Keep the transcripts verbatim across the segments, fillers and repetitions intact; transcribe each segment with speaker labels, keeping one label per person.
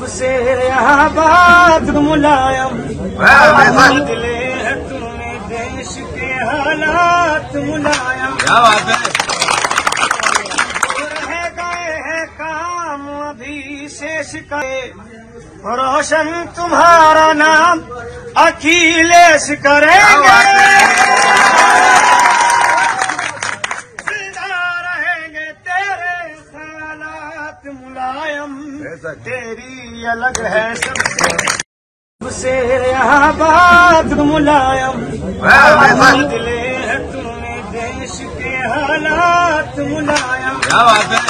Speaker 1: से यहाँ बात मुलायम बदले है तुम्हें देश के हालात मुलायम।
Speaker 2: क्या बात है।
Speaker 1: रह गए हैं काम अभी शेष करे, रोशन तुम्हारा नाम अखिलेश करेंगे। जिंदा रहेंगे तेरे ख्यालात मुलायम, तेरी अलग है सबसे यहाँ बात मुलायम बदले है तुम्हें देश के हालात मुलायम।
Speaker 2: क्या बात है।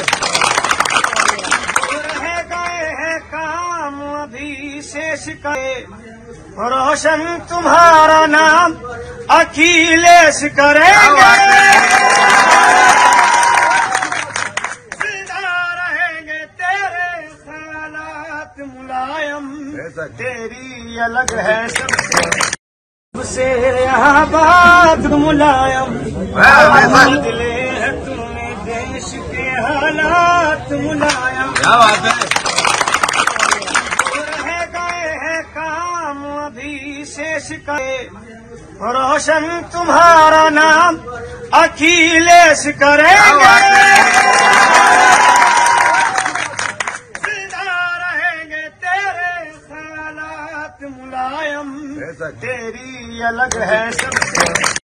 Speaker 1: रह गए हैं काम अभी शेष करे, रोशन तुम्हारा नाम अखिलेश करेंगे। मुलायम तेरी अलग है सबसे यहाँ बात मुलायम बदले है तुम्हें देश के हालात मुलायम।
Speaker 2: क्या बात है।
Speaker 1: रह गए हैं काम अभी शेष करे, रोशन तुम्हारा नाम अखिलेश करेंगे। मुलायम तेरी अलग है सबसे